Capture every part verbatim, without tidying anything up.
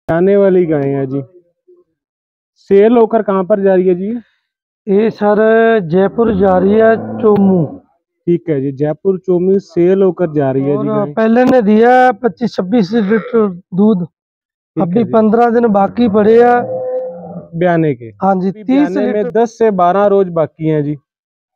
आने वाली गाय है जी। सेल होकर कहाँ पर जा रही है जी? ये सर जयपुर जा रही है चोमू। ठीक है जी, जयपुर चोमी सेल होकर जा रही है और जी गाय। पहले ने दिया पच्चीस छब्बीस लीटर दूध। ठीक अभी है जी, पंद्रह दिन बाकी पड़े हैं। ब्याने के हाँ जी, अभी तीस ब्याने में लीटर। दस से बारह रोज बाकी हैं जी।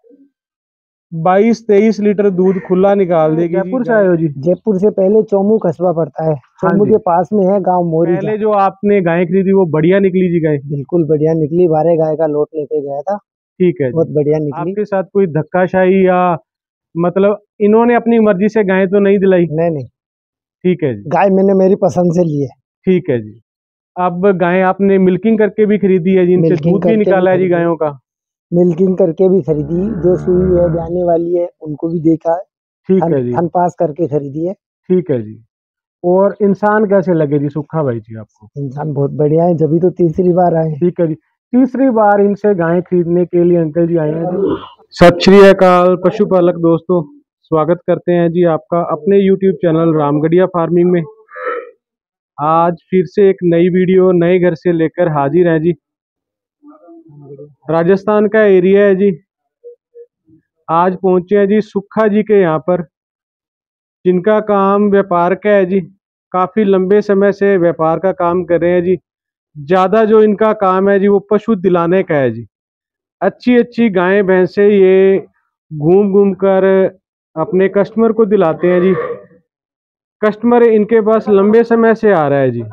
बाईस तेईस लीटर दूध खुला निकाल देगी जी। जयपुर से गाय आए हो जी? जयपुर से पहले चोमू कस्बा पड़ता है। हाँ चोमू जी, के पास में है गांव मोरी पहले का। जो आपने गाय खरीदी वो बढ़िया निकली जी गाय? बिल्कुल बढ़िया निकली, बारह गाय का लोट लेके गया था, ठीक है बहुत जी। बढ़िया निकली। आपके साथ कोई धक्काशाही या मतलब इन्होंने अपनी मर्जी से गाय तो नहीं दिलाई? नहीं नहीं, ठीक है जी, गाय मैंने मेरी पसंद से ली है। ठीक है जी। अब गाय आपने मिल्किंग करके भी खरीदी है जी, इनसे मिल्किंग दूध भी करके भी निकाला है जी खरीदी, गायों का? मिल्किंग करके भी खरीदी, जो सुई है ब्याने वाली है उनको भी देखा है। ठीक थन, है जी, थन पास करके खरीदी है। ठीक है जी। और इंसान कैसे लगे जी सुखा भाई जी आपको? इंसान बहुत बढ़िया है, जब तो तीसरी बार आए। ठीक है जी, तीसरी बार इनसे गाय खरीदने के लिए अंकल जी आए हैं जी। सत श्री अकाल पशुपालक दोस्तों, स्वागत करते हैं जी आपका अपने यूट्यूब चैनल रामगढ़िया फार्मिंग में। आज फिर से एक नई वीडियो नए घर से लेकर हाजिर है जी। राजस्थान का एरिया है जी। आज पहुंचे हैं जी सुखा जी के यहाँ पर, जिनका काम व्यापार का है जी। काफी लंबे समय से व्यापार का काम कर रहे हैं जी। ज्यादा जो इनका काम है जी वो पशु दिलाने का है जी। अच्छी अच्छी गायें भैंसे ये घूम घूम कर अपने कस्टमर को दिलाते हैं जी। कस्टमर इनके पास लंबे समय से आ रहा है जी।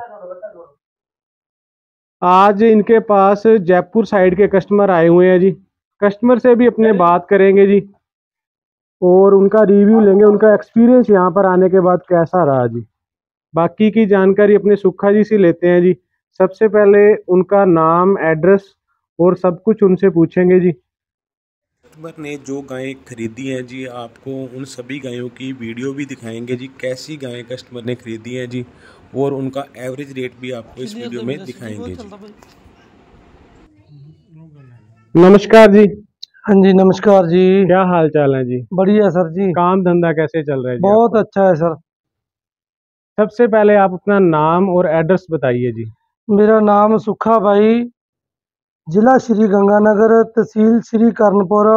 आज इनके पास जयपुर साइड के कस्टमर आए हुए हैं जी। कस्टमर से भी अपने बात करेंगे जी और उनका रिव्यू लेंगे, उनका एक्सपीरियंस यहाँ पर आने के बाद कैसा रहा जी। बाकी की जानकारी अपने सुखा जी से लेते हैं जी। सबसे पहले उनका नाम, एड्रेस और सब कुछ उनसे पूछेंगे जी। कस्टमर ने जो गायें खरीदी हैं जी, आपको उन सभी गायों की वीडियो भी दिखाएंगे जी। कैसी गायें कस्टमर ने खरीदी हैं जी और उनका एवरेज रेट भी आपको इस वीडियो में दिखाएंगे जी। नमस्कार जी। हाँ जी नमस्कार जी। क्या हाल चाल है जी? बढ़िया सर जी। काम धंधा कैसे चल रहा है जी? बहुत आपका अच्छा है सर। सबसे पहले आप अपना नाम और एड्रेस बताइए जी। मेरा नाम सुखा भाई, जिला श्री गंगानगर, तहसील श्री कर्णपुर,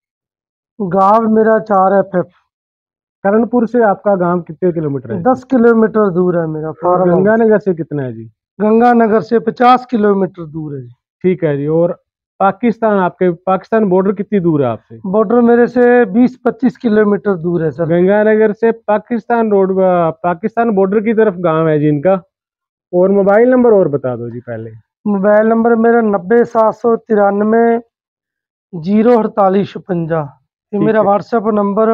गांव मेरा चार एफ एफ। करणपुर से आपका गांव कितने किलोमीटर है? दस किलोमीटर दूर है मेरा फार्म। गंगानगर से कितना है जी? गंगानगर से पचास किलोमीटर दूर है जी। ठीक है जी। और पाकिस्तान, आपके पाकिस्तान बॉर्डर कितनी दूर है आपसे? बॉर्डर मेरे से बीस पच्चीस किलोमीटर दूर है सर। गंगानगर से पाकिस्तान रोड, पाकिस्तान बॉर्डर की तरफ गांव है जी इनका। और मोबाइल नंबर और बता दो जी पहले। मोबाइल नंबर मेरा नब्बे सात सौ तिरानवे जीरो अड़तालीस छप्पंजा, ये मेरा व्हाट्सएप नंबर।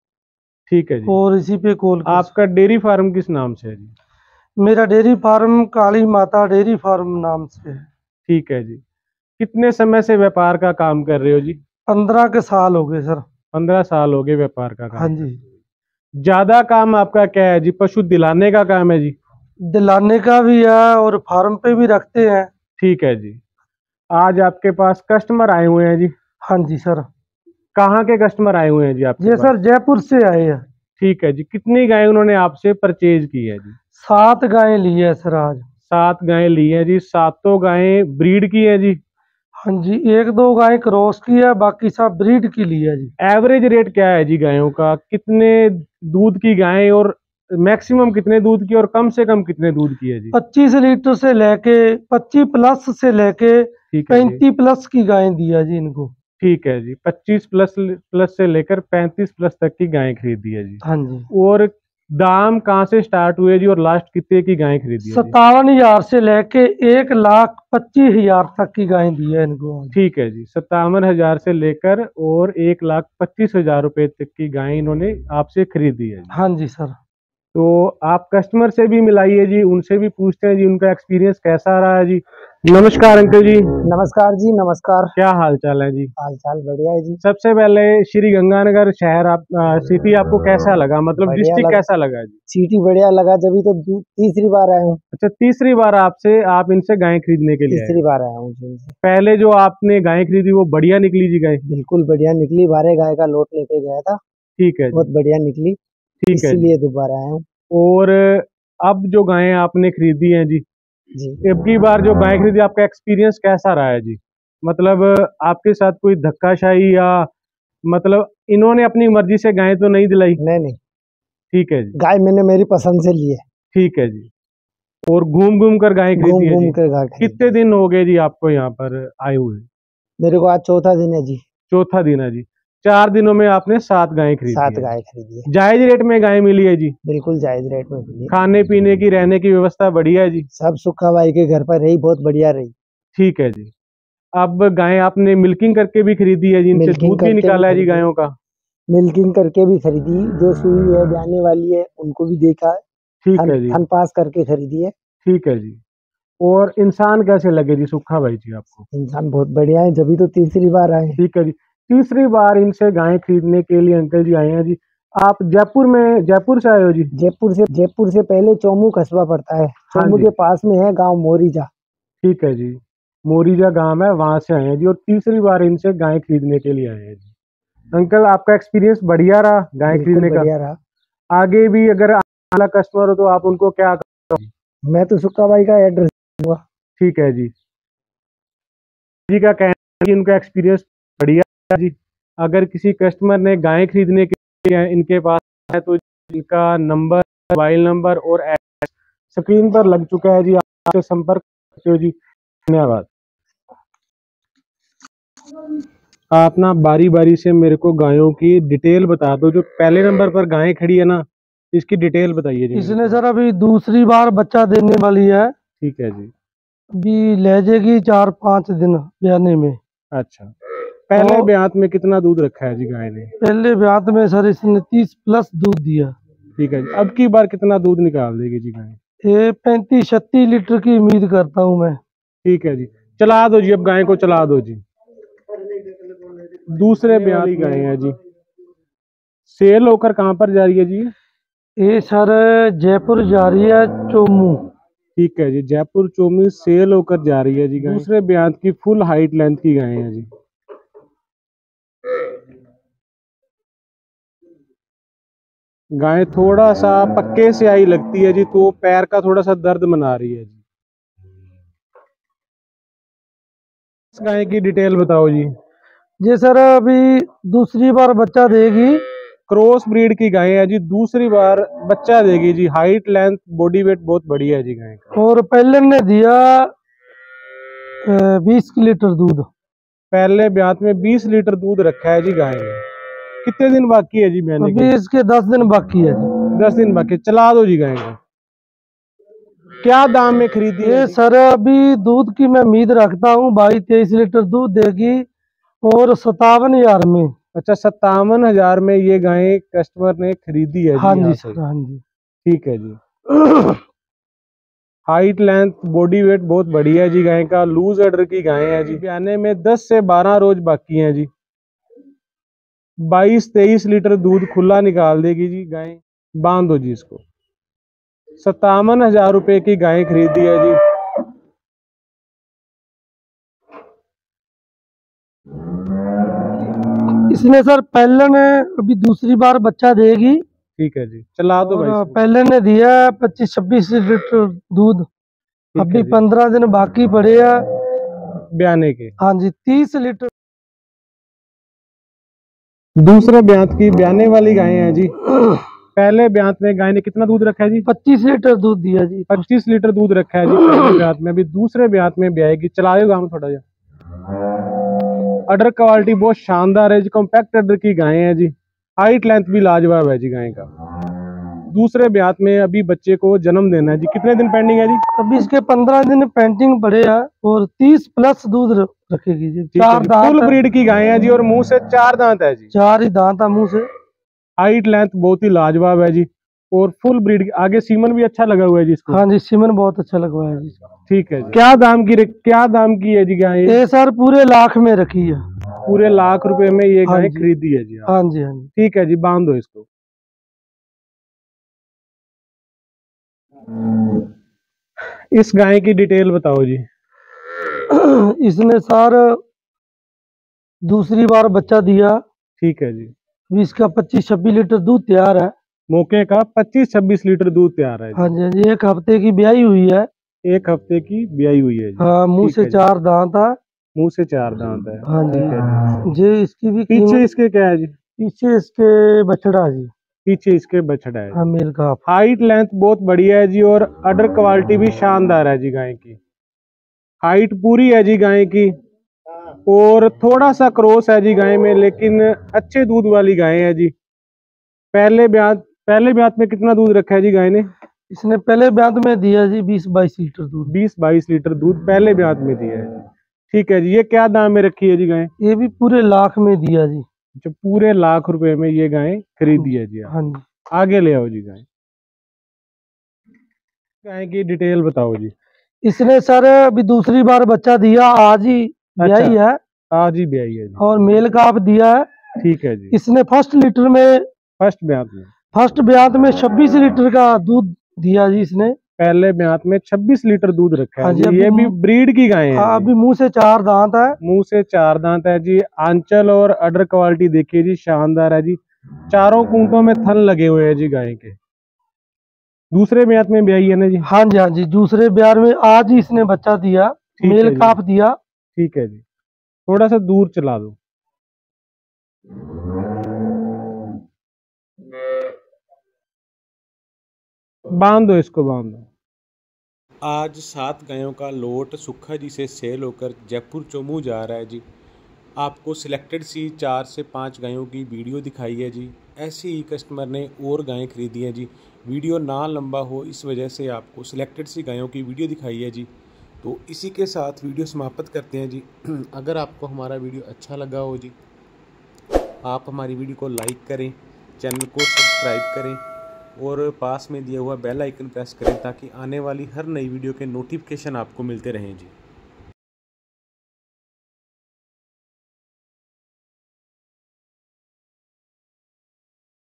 ठीक है जी। और इसी पे कॉल। आपका डेयरी फार्म किस नाम से है जी? मेरा डेयरी फार्म काली माता डेयरी फार्म नाम से है। ठीक है जी। कितने समय से व्यापार का काम कर रहे हो जी? पंद्रह के साल हो गए सर। पंद्रह साल हो गए व्यापार का काम। हाँ जी। ज्यादा काम आपका क्या है जी? पशु दिलाने का काम है जी? दिलाने का भी है और फार्म पे भी रखते हैं। ठीक है जी। आज आपके पास कस्टमर आए हुए हैं जी? हाँ जी सर। कहाँ के कस्टमर आए हुए हैं जी आपके ये पास? सर जयपुर से आए हैं। ठीक है जी। कितनी गाय उन्होंने आपसे परचेज की है जी? सात गायें ली है सर आज। सात गायें ली है जी। सातों गायें ब्रीड की है जी? हाँ जी, एक दो गाय क्रॉस की है, बाकी सब ब्रीड की ली है जी। एवरेज रेट क्या है जी गायों का? कितने दूध की गायें और मैक्सिमम कितने दूध की और कम से कम कितने दूध की है जी? पच्चीस लीटर से लेके पच्चीस प्लस से लेके पैंतीस प्लस की गायें दिया जी इनको। ठीक है जी। पच्चीस प्लस प्लस से लेकर पैंतीस प्लस तक की गायें खरीदी है जी। हाँ जी। और दाम कहाँ से स्टार्ट हुए जी और लास्ट कितने की गायें खरीदी है? सत्तावन हजार से लेके एक लाख पच्चीस हजार तक की गायें दी है इनको। ठीक है जी। सत्तावन हजार से लेकर और एक लाख पच्चीस हजार रुपए तक की गायें इन्होंने आपसे खरीदी है जी। हाँ जी सर। तो आप कस्टमर से भी मिलाइए जी, उनसे भी पूछते हैं जी उनका एक्सपीरियंस कैसा रहा है जी। नमस्कार अंकल जी। नमस्कार जी, नमस्कार। क्या हाल चाल है जी? हाल चाल बढ़िया है जी। सबसे पहले श्री गंगानगर शहर, आप सिटी आपको कैसा लगा, मतलब डिस्ट्रिक्ट कैसा लगा जी? सिटी बढ़िया लगा, जब तो तीसरी बार आया हूँ। अच्छा, तीसरी बार आपसे आप इनसे गाय खरीदने के लिए? तीसरी बार आया हूँ जी। पहले जो आपने गाय खरीदी वो बढ़िया निकली जी गाय? बिल्कुल बढ़िया निकली, बारह गाय का लोट लेके गया था। ठीक है, बहुत बढ़िया निकली। ठीक है, इसीलिए दोबारा आया हूँ। और अब जो गायें आपने खरीदी हैं जी, जी। अब की बार जो गाय खरीदी, आपका एक्सपीरियंस कैसा रहा है जी? मतलब आपके साथ कोई धक्काशाही या मतलब इन्होंने अपनी मर्जी से गाय तो नहीं दिलाई? नहीं नहीं, ठीक है जी। गाय मैंने मेरी पसंद से ली है। ठीक है जी। और घूम घूम कर गाय घूम खरीदी है घूम जी? कर गाय खरीदी कितने है। दिन हो गए जी आपको यहाँ पर आए हुए? मेरे को आज चौथा दिन है जी। चौथा दिन है जी। चार दिनों में आपने सात गायें खरीदी सात है। गाय खरीदी है। जायज रेट में गाय मिली है जी? बिल्कुल जायज रेट में मिली। खाने पीने की, रहने की व्यवस्था बढ़िया है जी? सब सुखा भाई के घर पर रही, बहुत बढ़िया रही। ठीक है जी। अब गाय आपने मिल्किंग करके भी खरीदी है जी? इनसे मिल्किंग दूध भी करके भी निकाला है जी खरीदी। गायों का? मिल्किंग करके भी खरीदी, जो सुई है ब्याने वाली है उनको भी देखा। ठीक थन, है जी। थन पास करके खरीदी है। ठीक है जी। और इंसान कैसे लगे जी सुखा भाई जी आपको? इंसान बहुत बढ़िया है, जब तो तीसरी बार आए। ठीक है जी। तीसरी बार इनसे गाय खरीदने के लिए अंकल जी आए हैं जी। आप जयपुर में, जयपुर से आए हो जी? जयपुर से जयपुर से पहले चोमू कस्बा पड़ता है। हाँ चोमू जी। के पास में है गांव मोरीजा। ठीक है जी। मोरीजा गांव है, वहां से आए हैं जी। और तीसरी बार इनसे गाय खरीदने के लिए आए हैं जी। अंकल आपका एक्सपीरियंस बढ़िया रहा गाय बिल्कुल खरीदने का? बढ़िया रहा। आगे भी अगर आला कस्टमर हो तो आप उनको क्या करोगे? मैं तो सुक्का भाई का एड्रेस दूंगा। ठीक है जी। जी का कहना है कि उनका एक्सपीरियंस बढ़िया है जी। अगर किसी कस्टमर ने गाय खरीदने के लिए इनके पास है तो इनका नंबर, मोबाइल नंबर और एड्रेस स्क्रीन पर लग चुका है जी। आपसे संपर्क करते हो जी। धन्यवाद। आप ना बारी बारी से मेरे को गायों की डिटेल बता दो। जो पहले नंबर पर गाय खड़ी है ना, इसकी डिटेल बताइए जी मेरे इसने को। सर अभी दूसरी बार बच्चा देने वाली है। ठीक है जी। अभी ले जाएगी चार पाँच दिन ब्याने में। अच्छा, पहले और ब्यात में कितना दूध रखा है जी गाय ने? पहले ब्यात में सर इसने तीस प्लस दूध दिया। ठीक है जी। अब की बार कितना दूध निकाल देगी जी गाय? ये पैंतीस छत्तीस लीटर की उम्मीद करता हूँ मैं। ठीक है जी। चला दो जी, अब गाय को चला दो जी। दूसरे ब्यात वाली गाय है जी। सेल होकर कहाँ पर जा रही है जी? ये सर जयपुर जा रही है चोमू। ठीक है जी। जयपुर चोमी सेल होकर जा रही है जी गाय। दूसरे ब्यात की फुल हाइट लेंथ की गाय है जी। गाय थोड़ा सा पक्के से आई लगती है जी, तो पैर का थोड़ा सा दर्द मना रही है जी। इस गाय की डिटेल बताओ जी। जी सर अभी दूसरी बार बच्चा देगी। क्रॉस ब्रीड की गाय है जी, दूसरी बार बच्चा देगी जी। हाइट लेंथ बॉडी वेट बहुत बढ़िया है जी गाय का। और पहले ने दिया बीस लीटर दूध। पहले ब्यात में बीस लीटर दूध रखा है जी गाय ने। कितने दिन बाकी है जी ब्याने अभी के? इसके दस दिन बाकी है। दस दिन बाकी। चला दो जी गाय को। क्या दाम में खरीदी है ये जी? सर अभी दूध की मैं उम्मीद रखता हूँ बाईस तेईस लीटर दूध देगी और सत्तावन हजार में। अच्छा, सत्तावन हजार में ये गाय कस्टमर ने खरीदी है हाँ जी यहाँ जी से? सर, हाँ जी। ठीक है जी। हाइट लेंथ बॉडी वेट बहुत बढ़िया है जी गाय का। लूज ऑर्डर की गाय है जी। ब्याने में दस से बारह रोज बाकी हैं जी। बाईस तेईस लीटर दूध खुला निकाल देगी जी गाय। बांध दो जी इसको। सत्तावन हजार रुपए की गाय खरीदी है जी। इसने सर पहले ने अभी दूसरी बार बच्चा देगी। ठीक है जी। चला दो भाई और इसको। पहले ने दिया पच्चीस छब्बीस लीटर दूध। ठीक है अभी जी। पंद्रह दिन बाकी पड़े हैं। ब्याने के। हाँ जी, तीस लीटर। दूसरे ब्यात की ब्याने वाली गाय है जी। पहले ब्यात में गाय ने कितना दूध रखा है जी? पच्चीस लीटर दूध दिया जी। पच्चीस लीटर दूध रखा है जी पहले ब्यात में। अभी दूसरे ब्यात में ब्याएगी। चलाएगा हम थोड़ा जा। अडर क्वालिटी बहुत शानदार है जी। कॉम्पैक्ट अडर की गाय है जी। हाइट लेंथ भी लाजवाब है जी गाय का। दूसरे ब्यात में अभी बच्चे को जन्म देना है जी। कितने दिन पेंडिंग है जी? अभी इसके पंद्रह दिन पेंटिंग पड़े हैं और तीस प्लस दूध रखेगी जी। ठीक है चार जी। दांत फुल ब्रीड की गाय है जी और मुंह से चार दांत है जी। चार ही दांत है मुंह से। हाइट लेंथ बहुत ही लाजवाब है जी। और फुल ब्रीड। आगे सीमन भी अच्छा लगा हुआ है जी इसको। हाँ जी, सीमन बहुत अच्छा लगवाया है जी। ठीक है जी। क्या दाम की क्या दाम की है जी गाय? ये सर पूरे लाख में रखी है। पूरे लाख रुपए में ये हाँ गाय जी। खरीदी है जी आप? हाँ जी, हाँ जी। ठीक है जी। बांध दो इसको। इस गाय की डिटेल बताओ जी। इसने सर दूसरी बार बच्चा दिया। ठीक है जी। अभी इसका पच्चीस छब्बीस लीटर दूध तैयार है। मौके का पच्चीस छब्बीस लीटर दूध तैयार है जी। हाँ जी, हाँ जी। एक हफ्ते की ब्याई हुई है। एक हफ्ते की ब्याई हुई है जी। हाँ, मुंह से चार दांत है। मुंह से चार दांत है। हाँ जी। ठीक है जी। जी इसकी भी पीछे इसके क्या है जी? पीछे इसके बछड़ा जी। पीछे इसके बछड़ा है। हाँ, मेल का। हाइट लेंथ बहुत बढ़िया है जी और अडर क्वालिटी भी शानदार है जी। गाय की हाइट पूरी है जी गाय की, और थोड़ा सा क्रॉस है जी गाय में, लेकिन अच्छे दूध वाली गाय है जी। पहले ब्यात पहले ब्यात में कितना दूध रखा है जी गाय ने? इसने पहले ब्यात में दिया जी बीस बाईस लीटर दूध। बीस बाईस लीटर दूध पहले ब्यात में दिया है। ठीक है जी। ये क्या दाम में रखी है जी गाय? ये भी पूरे लाख में दिया जी। जो पूरे लाख रुपए में ये गाय खरीदी है जी। हाँ जी। आगे ले आओ जी। गाय गाय की डिटेल बताओ जी। इसने सर अभी दूसरी बार बच्चा दिया, आज ही ब्याई है। आज ही ब्याई है जी। और मेल का आप दिया है। ठीक है जी। इसने फर्स्ट लीटर में फर्स्ट ब्यात में फर्स्ट ब्यात में छब्बीस लीटर का दूध दिया जी इसने। पहले ब्यात में छब्बीस लीटर दूध रखा है। हाँ जी। जी ये भी ब्रीड की गाय है। हाँ, अभी मुंह से चार दांत है। मुंह से चार दांत है जी। आंचल और अडर क्वालिटी देखिए जी, शानदार है जी। चारों कूंटों में थन लगे हुए हैं जी गाय के। दूसरे ब्यात में ब्याई है ना जी? हाँ जी। हाँ जी, दूसरे ब्याह में आज ही इसने बच्चा दिया, मेल काफ दिया। ठीक है जी। थोड़ा सा दूर चला दो। बांध दो इसको, बांध दो। आज सात गायों का लोट सुक्खा जी से सेल होकर जयपुर चोमू जा रहा है जी। आपको सिलेक्टेड सी चार से पाँच गायों की वीडियो दिखाई है जी। ऐसे ही कस्टमर ने और गायें खरीदी हैं जी। वीडियो ना लंबा हो इस वजह से आपको सिलेक्टेड सी गायों की वीडियो दिखाई है जी। तो इसी के साथ वीडियो समाप्त करते हैं जी। अगर आपको हमारा वीडियो अच्छा लगा हो जी, आप हमारी वीडियो को लाइक करें, चैनल को सब्सक्राइब करें और पास में दिया हुआ बेल आइकन प्रेस करें ताकि आने वाली हर नई वीडियो के नोटिफिकेशन आपको मिलते रहें जी।